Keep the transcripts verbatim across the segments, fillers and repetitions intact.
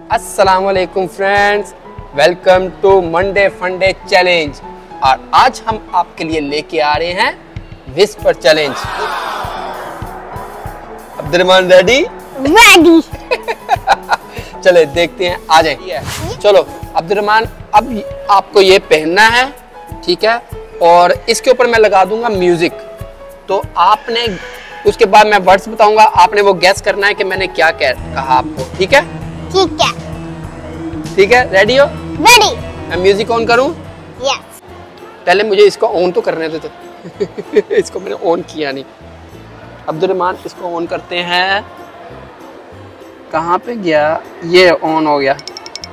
अस्सलामुअलैकुम friends, welcome to Monday funday challenge. और आज हम आपके लिए लेके आ रहे हैं whisper challenge. Abdurrahman ready? Ready. चले देखते हैं, आ जाए। चलो अब्दुर्रहमान, अब आपको ये पहनना है, ठीक है? और इसके ऊपर मैं लगा दूंगा म्यूजिक। तो आपने उसके बाद मैं वर्ड्स बताऊंगा, आपने वो गैस करना है कि मैंने क्या कहा आपको, ठीक है? ठीक है। ठीक है, रेडी हो? रेडी। मैं म्यूजिक ऑन करूं? यस। पहले मुझे इसको ऑन तो करने दे। तो इसको मैंने ऑन किया नहीं। अब्दुर्रहमान इसको ऑन करते हैं। कहाँ पे गया? ये ऑन हो गया।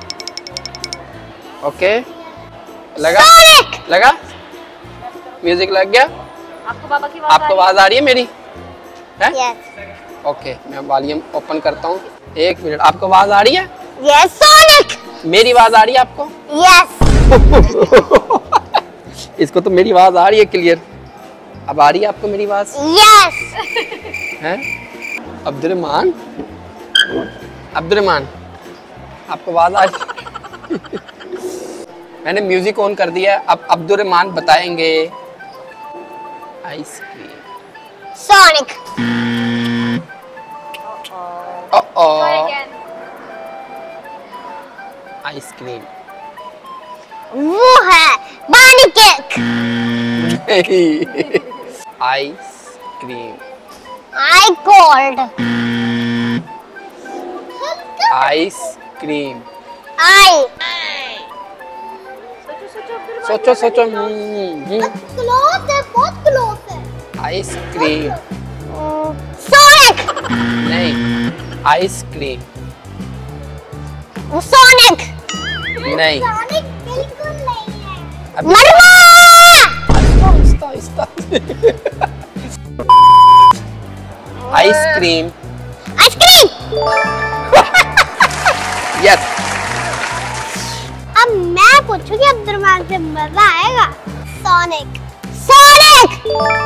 ओके, लगा? लगा? म्यूजिक लग गया? आपको बाबा की आपको आवाज आ रही है मेरी? है? यस। ओके, मैं वॉल्यूम ओपन करता हूँ। एक मिनट, आपको आवाज आ रही है? यस। सोनिक। मेरी आवाज आ रही है आपको? यस। इसको तो मेरी आवाज आ रही है क्लियर। अब आ रही है आपको मेरी आवाज? यस। हैं? अब्दुर्रहमान, अब्दुर्रहमान, आपको आवाज आ रही? मैंने म्यूजिक ऑन कर दिया। अब अब्दुर्रहमान बताएंगे आइसक्रीम। सोनिक। आइसक्रीम वो है बानी cake. Ice cream. I cold. Ice cream. I. सोचो सोचो। हम्म, क्लोज है, बहुत क्लोज है। Ice cream Sonic. नहीं, आइसक्रीम सोनिक नहीं। सोनिक बिल्कुल नहीं है। अभी- मरवा। आहिस्ता, आहिस्ता। आइसक्रीम। आइसक्रीम। यस। अब मैं पूछूंगी अब्दुर्रहमान से, मजा आएगा। सोनिक। सोनिक।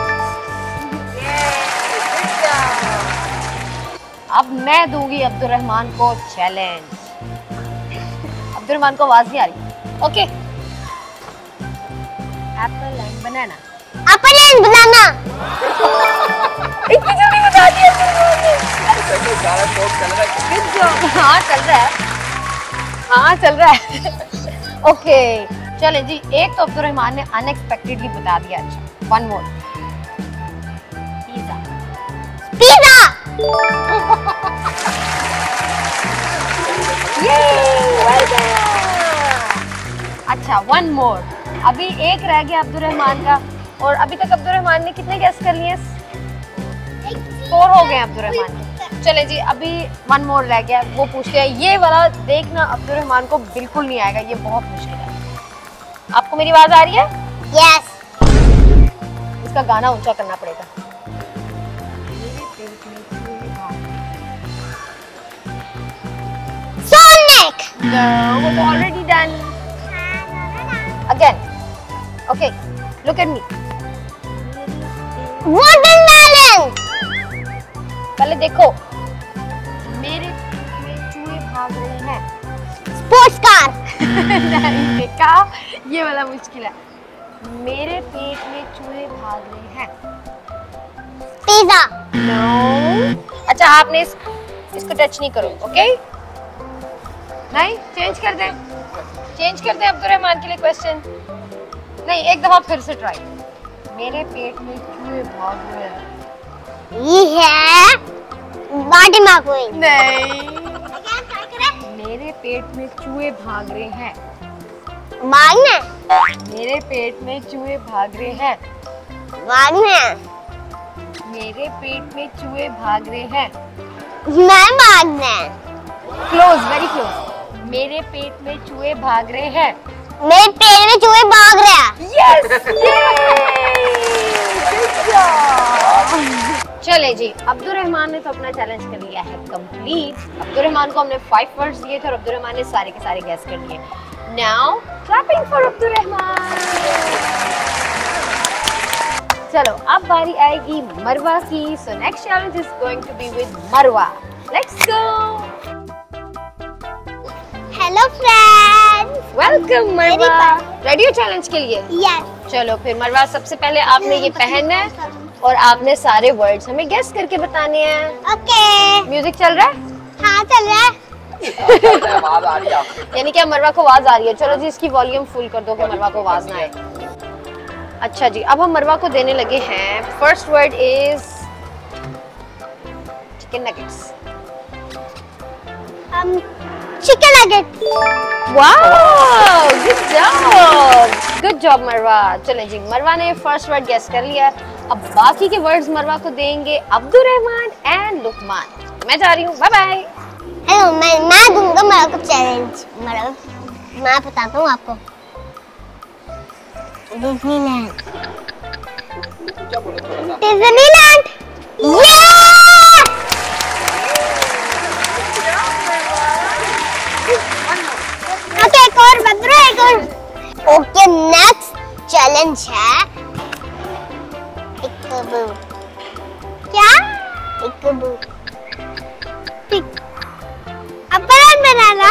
अब मैं दूंगी अब्दुर्रहमान को चैलेंज। अब्दुर्रहमान को आवाज नहीं आ रही। Okay, apple and banana. Apple and banana. इतनी जल्दी बता दिया हाँ चल रहा है, हाँ चल रहा है। ओके चले जी, एक तो अब्दुर्रहमान ने अनएक्सपेक्टेडली बता दिया। अच्छा, वन मोर। पिज़्ज़ा। पिज़्ज़ा। अच्छा, वन मोर। अभी एक रह गया अब्दुर्रहमान का, और अभी तक अब्दुर्रहमान ने कितने गैस कर लिए? फोर हो गए अब्दुर्रहमान के। चले जी, अभी वन मोर रह गया, वो पूछते हैं। ये वाला देखना अब्दुर्रहमान को बिल्कुल नहीं आएगा, ये बहुत मुश्किल है। आपको मेरी आवाज आ रही है? यस। इसका गाना ऊंचा करना पड़ेगा। Sonic. No, we've already done. Again. Okay, look at me. Watermelon. पहले देखो, मेरे में चूहे भाग रहे हैं। Sports car. नहीं देखा, ये वाला मुश्किल है। मेरे पेट में चूहे भाग रहे हैं। पिज़्ज़ा। No. अच्छा, आपने इस, इसको टच नहीं करो, ओके? नहीं, चेंज कर दे, चेंज कर दे अब्दुर्रहमान के लिए क्वेश्चन। नहीं, एक दफा फिर से ट्राई। मेरे पेट में चूहे भाग रहे हैं। ये है बॉडी मैक्वीन। नहीं, क्या ट्राई करें? मेरे पेट में चूहे भाग रहे हैं। मारना। मेरे पेट में चूहे भाग रहे हैं। मारना। मेरे पेट में चूहे भाग रहे हैं। मैं मारना। Close, very close. मेरे पेट में चूहे भाग रहे हैं। मेरे पेट में चूहे भाग रहे हैं। यस, चले जी, अब्दुर्रहमान ने तो अपना चैलेंज कर लिया है कंप्लीट। अब्दुर्रहमान को हमने फाइव वर्ड्स दिए थे और अब्दुर्रहमान ने सारे के सारे गैस कर लिए। Now clapping for Abdurrahman. चलो अब बारी आएगी मरवा की। So next challenge is going to be with Marwa. Let's go. Hello friends, welcome Marwa. Ready हो चैलेंज के लिए? यस। चलो फिर मरवा, सबसे पहले आपने ये पहनना है और आपने सारे वर्ड्स हमें गेस करके बताने हैं। ओके। म्यूजिक चल रहा है? हाँ चल रहा है। आवाज आ रही है आपको? यानी कि मरवा को आवाज आ रही है। चलो जी इसकी वॉल्यूम फुल कर दो कि मरवा को आवाज ना आए। अच्छा जी, अब हम मरवा को देने लगे हैं। First word is chicken nuggets. um, chicken nugget. Wow, good job, good job Marwa. चले जी, मरवा ने फर्स्ट वर्ड गेस कर लिया। अब बाकी के वर्ड्स मरवा को देंगे अब्दुर्रहमान एंड लुकमान। मैं जा रही हूँ, बाय बाय। हेलो, मैं मैं दूंगा मरवा को चैलेंज। मरवा मैं बताता हूँ आपको। डिज्नीलैंड। डिज्नीलैंड। ओके, एक और बदलो, एक और। ओके, नेक्स्ट चैलेंज है पिकबू। क्या? पिकबू। पिक अपन बनाना।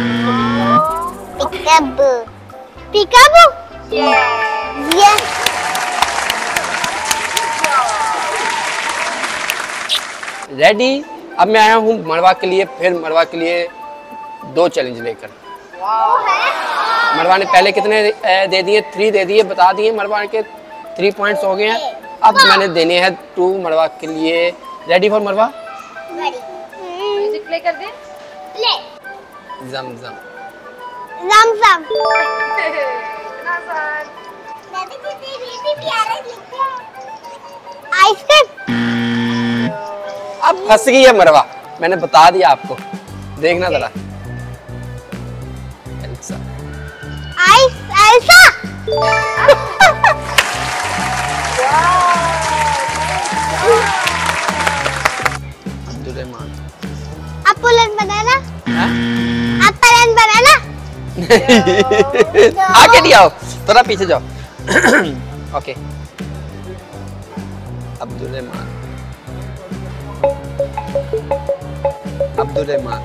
पिकबू। पिकबू। यस। रेडी? अब मैं आया हूँ मरवा के लिए, फिर मरवा के लिए दो चैलेंज लेकर। मरवा ने पहले कितने दे दिए? थ्री दे दिए, बता दिए। मरवा के थ्री पॉइंट्स हो गए हैं। अब मैंने देने हैं टू मरवा के लिए। Ready for Marwa? Music play कर दे। प्ले। जम जम जम जम। आइसक्रीम। अब फंस गई है मरवा, मैंने बता दिया आपको। देखना जरा। Elsa. Ice Elsa. Abdurrahman. Apple and banana. हाँ? Apple and banana. आगे नहीं आओ, थोड़ा पीछे जाओ। Okay. Abdurrahman. Abdurrahman.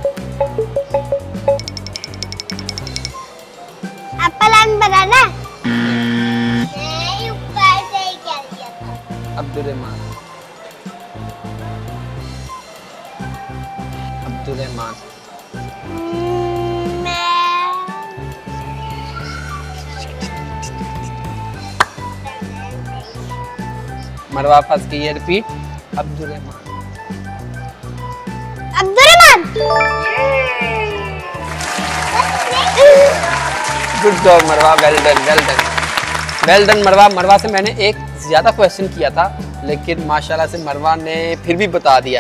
Apple and banana. नहीं, ऊपर से ही कह दिया था। अब्दुर्रहमान। अब्दुर्रहमान। मरवा फंस गई है। Repeat. Abdurrahman. Abdurrahman. Good job Marwa, well done, well done, well done Marwa. Marwa से मैंने एक ज्यादा क्वेश्चन किया था, लेकिन माशाल्लाह से मरवा ने फिर भी बता दिया।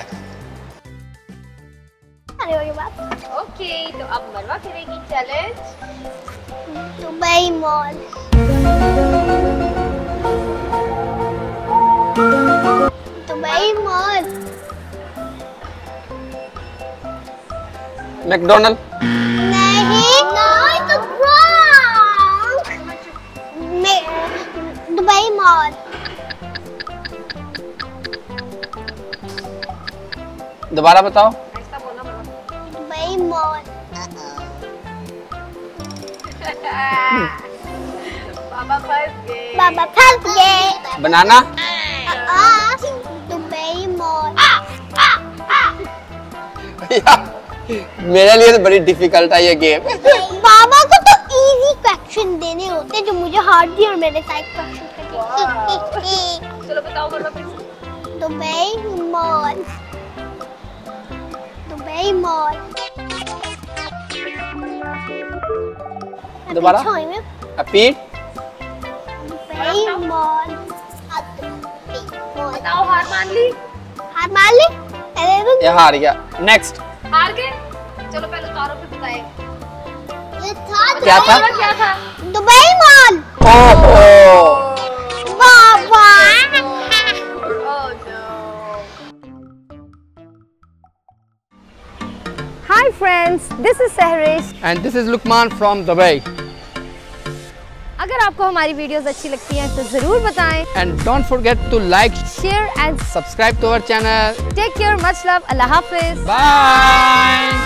ओके, तो अब मरवा करेगी challenge Dubai mall. Dubai mall. McDonald. नहीं, नहीं तो रॉन्ग। Dubai mall. दोबारा बताओ। Dubai mall. बाबा फंस गए। बाबा फंस गए। बनाना। Dubai mall. मेरे लिए तो बड़ी डिफिकल्ट है ये गेम। बाबा को तो इजी क्वेश्चन देने होते जो मुझे हार्ड दिए और मैंने साइड क्वेश्चन कर दिए। चलो बताओ मरवा फिर से। Dubai mall. Dubai mall. दोबारा। रिपीट। Dubai mall. बताओ, हार मान ली? हार मान ली? अरे रुक। ये हार गया। नेक्स्ट। हार गए? चलो पहले उतारो फिर बताए। ये था क्या था? क्या था? Dubai mall. ओहो। बाबा। Hi friends, this is Sehrish. And this is Lukman from Dubai. अगर आपको हमारी वीडियोस अच्छी लगती हैं तो जरूर बताएं। And don't forget to like, Share and subscribe to our channel. take care. Much love. Allah Hafiz. Bye.